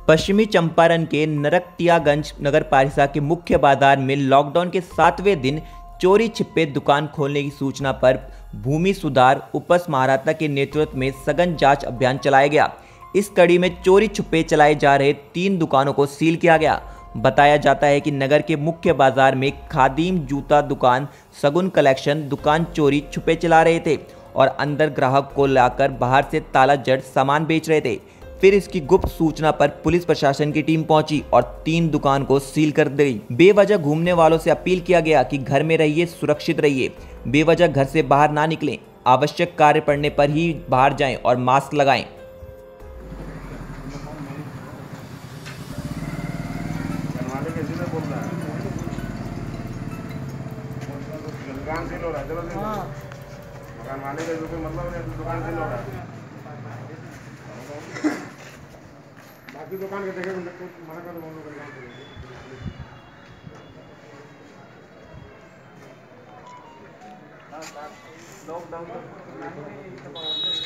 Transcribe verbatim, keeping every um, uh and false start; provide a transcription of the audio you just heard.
पश्चिमी चंपारण के नरकटियागंज नगर पालिका के मुख्य बाजार में लॉकडाउन के सातवें दिन चोरी छिपे दुकान खोलने की सूचना पर भूमि सुधार उपस महाराता के नेतृत्व में सघन जांच अभियान चलाया गया। इस कड़ी में चोरी छुपे चलाए जा रहे तीन दुकानों को सील किया गया। बताया जाता है कि नगर के मुख्य बाजार में खादिम जूता दुकान सगुन कलेक्शन दुकान चोरी छुपे चला रहे थे और अंदर ग्राहक को लाकर बाहर से ताला जड़ सामान बेच रहे थे। फिर इसकी गुप्त सूचना पर पुलिस प्रशासन की टीम पहुंची और तीन दुकान को सील कर दी। बेवजह घूमने वालों से अपील किया गया कि घर में रहिए, सुरक्षित रहिए, बेवजह घर से बाहर ना निकलें, आवश्यक कार्य पड़ने पर ही बाहर जाएं और मास्क लगाएं। दुकान सील हो रहा है, चलो मकान मालिक है, मतलब दुकान सील हो रहा है। बाकी दुकान के देखे मना कर लॉकडाउन